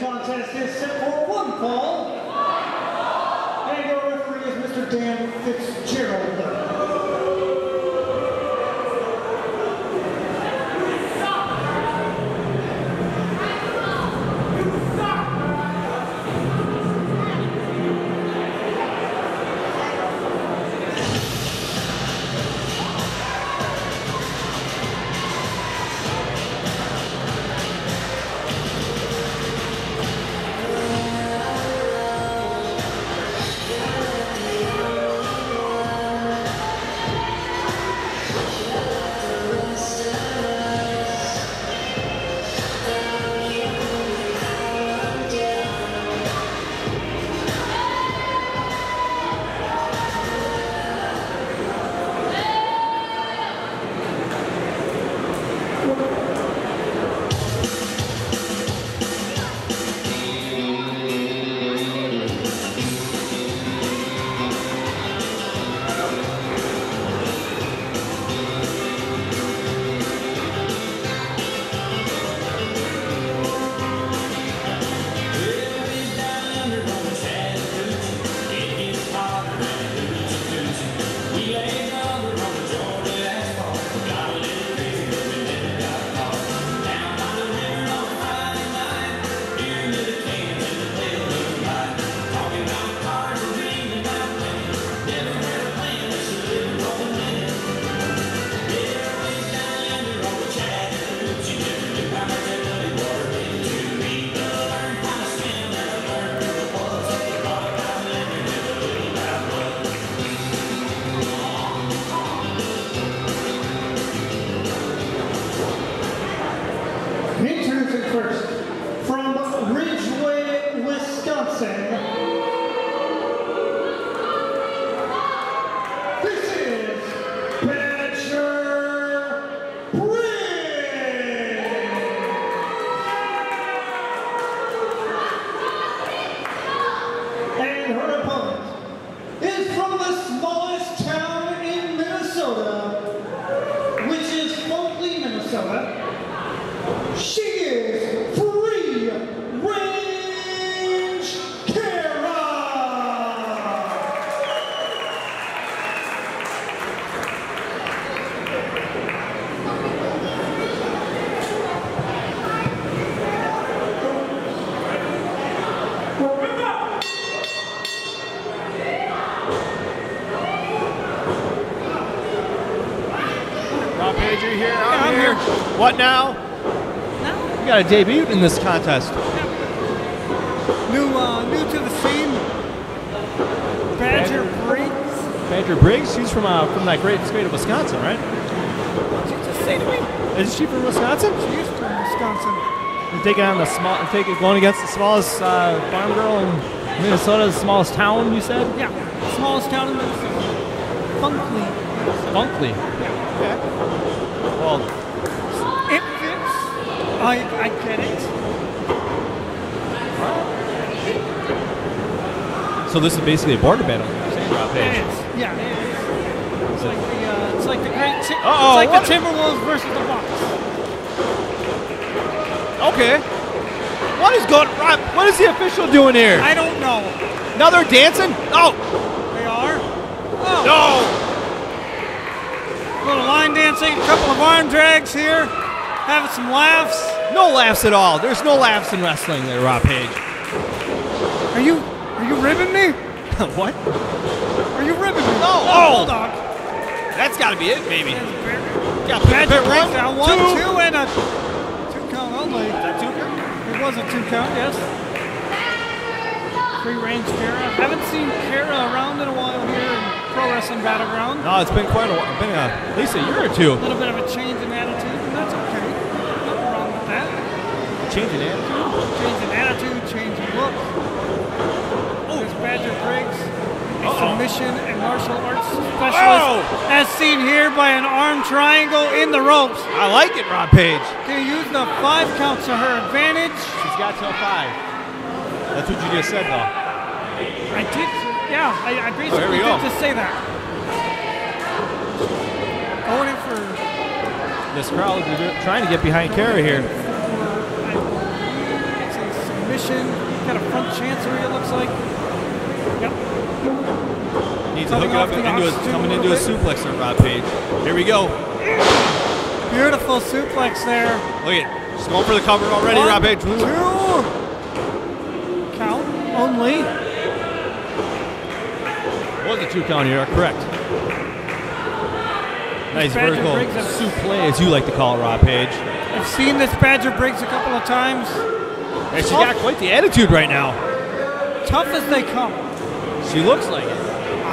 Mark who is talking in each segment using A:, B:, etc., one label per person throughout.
A: contest is set for one fall. And our referee is Mr. Dan Fitzgerald. First, from Ridgeway, Wisconsin, this is Badger Briggs. And her opponent is from the smallest town in Minnesota, which is Funkley, Minnesota. She is Free Range Kara!
B: Rob Page, are you here? I'm here. What now? You got a debut in this contest.
C: New to the scene. Badger Briggs.
B: Badger Briggs. She's from that great state of Wisconsin, right?
C: What did you just say to me?
B: Is she from Wisconsin?
C: She is from Wisconsin.
B: You're taking on going against the smallest farm girl in Minnesota, the smallest town. You said?
C: Yeah, smallest town in Minnesota. Funkley.
B: Funkley.
C: Yeah.
B: Okay. Well.
C: It fits. I get it.
B: So this is basically a border battle. Rob Page.
C: It is. Yeah, it is. It's like the great. It's
B: Uh-oh,
C: like the Timberwolves versus the Bucks.
B: Okay. What is going? Rob, what is the official doing here?
C: I don't know.
B: Now they're dancing. Oh.
C: They are. Oh.
B: No.
C: A little line dancing, a couple of arm drags here, having some laughs.
B: No laughs at all. There's no laughs in wrestling there, Rob Page.
C: Are you ribbing me?
B: What?
C: Are you ribbing me?
B: No.
C: Oh, hold on.
B: That's got to be it, maybe.
C: Yeah, Badger Briggs down 1, 2, and a 2 count only.
B: Is that 2 count?
C: It was a 2 count, yes. Free range Kara. Haven't seen Kara around in a while here in Pro Wrestling Battleground.
B: No, it's been quite a while. Been at least a year or two.
C: A little bit of a change in attitude, and that's okay. Nothing wrong with that.
B: Change in attitude?
C: Change in attitude, change in look. There's Badger Briggs, a submission and martial arts specialist, as seen here by an arm triangle in the ropes.
B: I like it, Rob Page.
C: Can use the 5 counts to her advantage.
B: She's got till 5. That's what you just said, though.
C: I did, yeah, I basically did just say that. Going in for...
B: This crowd is trying to get behind Kara here.
C: It's a submission submission. Got a front chancery, it looks like. Yep.
B: Needs to hook it up coming into a suplex there, Rob Page. Here we go.
C: Beautiful suplex there.
B: Look at it. She's going for the cover already, Rob Page.
C: 2. Count only.
B: Was a 2 count here, correct. Nice vertical suplex, as you like to call it, Rob Page.
C: I've seen this Badger Briggs a couple of times.
B: And she's got quite the attitude right now.
C: Tough as they come.
B: She looks like it.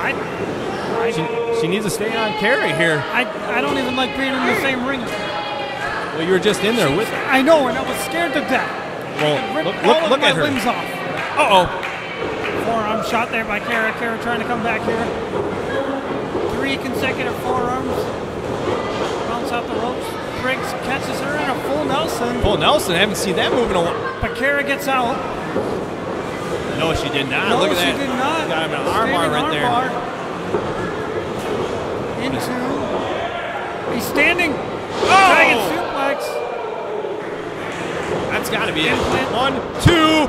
B: She needs to stay on carry here.
C: I don't even like being in the same ring.
B: Well, you were just in there with her.
C: I know, and I was scared to death.
B: Well, look at her.
C: Limbs off.
B: Uh-oh.
C: Forearm shot there by Kara. Kara trying to come back here. 3 consecutive forearms. Bounce out the ropes. Briggs catches her in a full Nelson.
B: Full Nelson. I haven't seen that move in a while.
C: But Kara gets out.
B: No, she did not.
C: No,
B: look at that.
C: she did not.
B: Got him an arm bar right there.
C: Into. He's standing.
B: Oh!
C: Dragon suplex.
B: That's got to be it. 1, 2.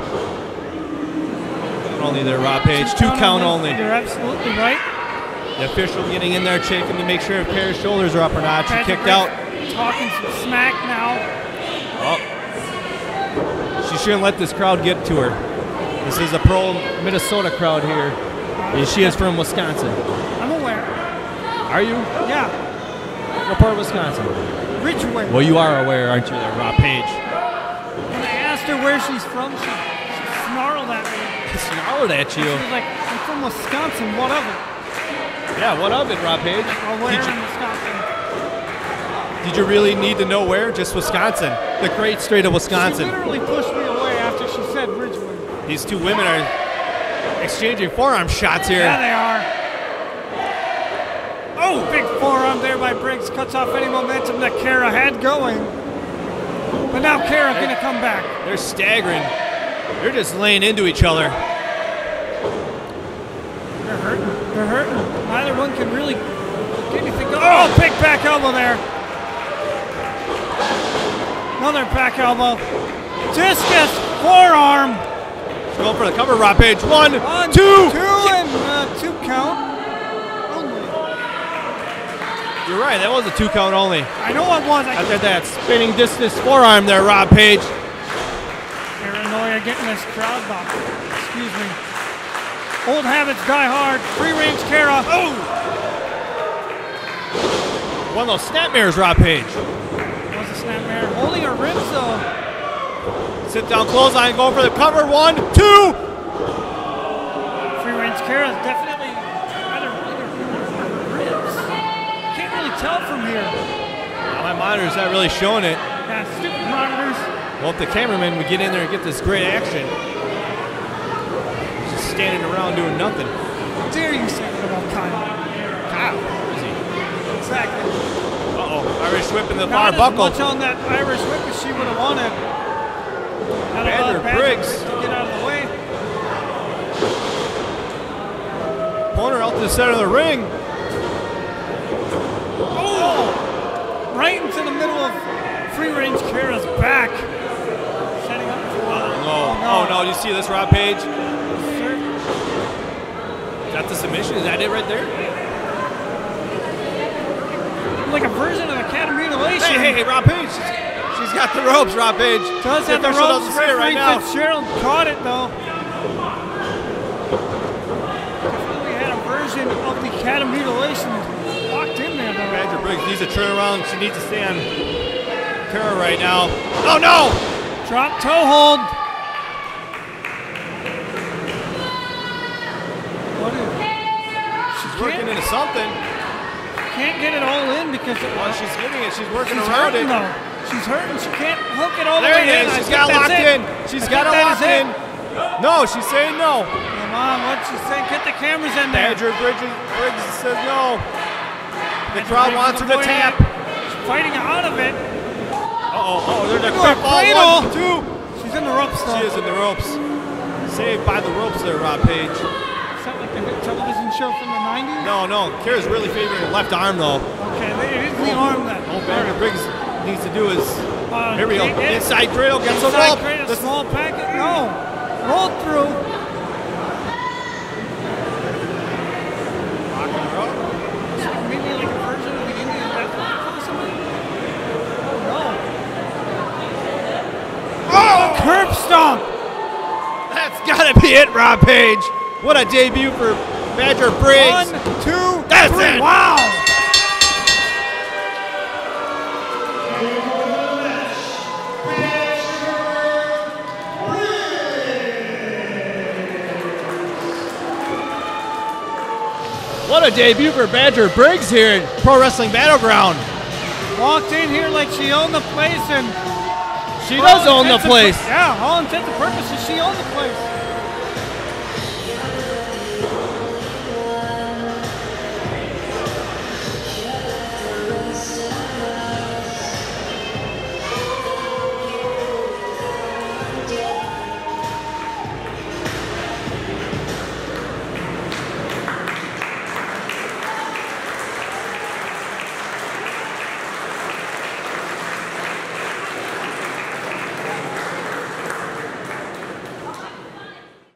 B: Only there, Rob Page. 2 count only.
C: You're absolutely right.
B: The official getting in there, checking to make sure if Kara's shoulders are up or not. She kicked out.
C: Talking some smack now.
B: Oh. She shouldn't let this crowd get to her. This is a pro Minnesota crowd here. And she is from Wisconsin.
C: I'm aware.
B: Are you?
C: Yeah.
B: What part of Wisconsin?
C: Ridgeway.
B: Well, you are aware, aren't you, there, Rob Page?
C: When I asked her where she's from, she snarled at me.
B: She snarled at you?
C: She was like, I'm from Wisconsin, what of it?
B: Yeah, what of it, Rob Page?
C: Well, where in Wisconsin?
B: Did you really need to know where? Just Wisconsin. The great state of Wisconsin.
C: She literally pushed me away after she said Ridgeway.
B: These 2 women are exchanging forearm shots here.
C: Yeah, they are. Oh, big forearm there by Briggs. Cuts off any momentum that Kara had going. But now Kara going to come back.
B: They're staggering. They're just laying into each other.
C: They're hurting. They're hurting. Neither one can really get anything going. Oh, big back elbow there. Another back elbow. Discus forearm.
B: She's going for the cover, Rob Page. 1, 2.
C: 2 and 2 count.
B: You're right, that was a 2 count only.
C: I know it was.
B: After that spinning discus forearm there, Rob Page.
C: Paranoia getting this crowd box. Excuse me. Old habits die hard. Free range Kara.
B: Oh! One of those snapmares, Rob Page.
C: That was a snapmare. Holding her ribs though.
B: Sit down, clothesline, going for the cover. 1, 2.
C: Free range Kara is definitely rather her ribs. Can't really tell from here.
B: Well, my monitor's not really showing it.
C: Yeah, stupid monitors.
B: Well, if the cameraman would get in there and get this great action. Just standing around doing nothing.
C: How dare you say that about Kyle?
B: Kyle, where is he?
C: Exactly.
B: Uh-oh, Irish whip in the far
C: Not as
B: buckle.
C: much on that Irish whip as she would have wanted.
B: Badger Briggs.
C: To get out of the way.
B: Pulling her out to the center of the ring.
C: Oh! Right into the middle of free range Kara's back. Setting up for
B: Oh no, you see this, Rob Page? Is that the submission? Is that it right there?
C: Like a version of a cat mutilation.
B: Hey, Rob Page. She's got the ropes, Rob Page.
C: Does have the ropes.
B: Doesn't see it right now.
C: Fitzgerald caught it though. Definitely had a version of the cat mutilation locked in there though.
B: Badger Briggs needs to turn around. She needs to stay on Kara right now. Oh no!
C: Drop toe hold. What is it?
B: She's working into something.
C: Can't get it all in because
B: Well, she's getting it. She's working
C: she's
B: around
C: hurting
B: it.
C: though. She's hurting. She can't hook it all the
B: There
C: way
B: it
C: in.
B: is. She's got it locked in. She's got it locked in. No, she's saying no.
C: Come on, what's she saying? Get the cameras in there.
B: Badger Briggs says no. The crowd wants her to tap.
C: She's fighting out of it.
B: Oh, there's a
C: Into
B: quick
C: a
B: ball.
C: cradle.
B: 1, 2.
C: She's in the ropes though.
B: She is in the ropes. Saved by the ropes there, Rob Page.
C: Is that like the television show from the 90s?
B: No. Kara's really favoring the left arm though.
C: Okay, it is the arm that.
B: All Badger Briggs needs to do is here we go.
C: Inside
B: Inside cradle gets a rope.
C: Cradle, small packet. No. rolled through. Maybe like a version of the Indian bathroom or something? Oh, no. Oh! Curb stomp!
B: That's gotta be it, Rob Page. What a debut for Badger Briggs.
C: 1, 2,
B: That's
C: 3.
B: it.
C: Wow!
B: What a debut for Badger Briggs here in Pro Wrestling Battleground.
C: Walked in here like she owned the place, and
B: she does own the place.
C: Yeah, all intents and purposes, she owned the place.